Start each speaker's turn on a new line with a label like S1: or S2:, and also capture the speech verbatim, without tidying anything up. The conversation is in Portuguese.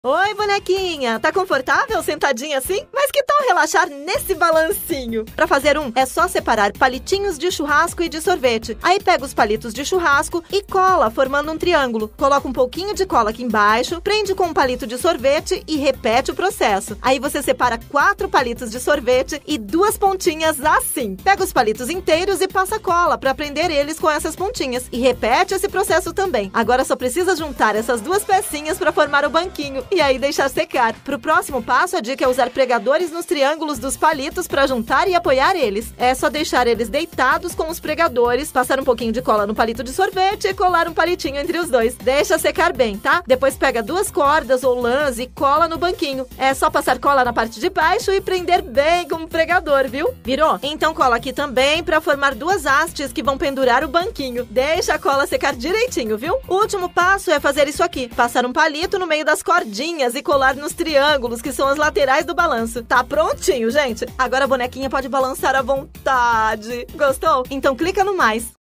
S1: Oi, bonequinha! Tá confortável sentadinha assim? Mas que tal relaxar nesse balancinho? Pra fazer um, é só separar palitinhos de churrasco e de sorvete. Aí pega os palitos de churrasco e cola, formando um triângulo. Coloca um pouquinho de cola aqui embaixo, prende com um palito de sorvete e repete o processo. Aí você separa quatro palitos de sorvete e duas pontinhas assim. Pega os palitos inteiros e passa cola pra prender eles com essas pontinhas. E repete esse processo também. Agora só precisa juntar essas duas pecinhas pra formar o banquinho. E aí deixar secar. Pro próximo passo, a dica é usar pregadores nos triângulos dos palitos para juntar e apoiar eles. É só deixar eles deitados com os pregadores, passar um pouquinho de cola no palito de sorvete e colar um palitinho entre os dois. Deixa secar bem, tá? Depois pega duas cordas ou lãs e cola no banquinho. É só passar cola na parte de baixo e prender bem com o pregador, viu? Virou? Então cola aqui também para formar duas hastes que vão pendurar o banquinho. Deixa a cola secar direitinho, viu? O último passo é fazer isso aqui. Passar um palito no meio das cordinhas e colar nos triângulos, que são as laterais do balanço. Tá prontinho, gente? Agora a bonequinha pode balançar à vontade. Gostou? Então clica no mais.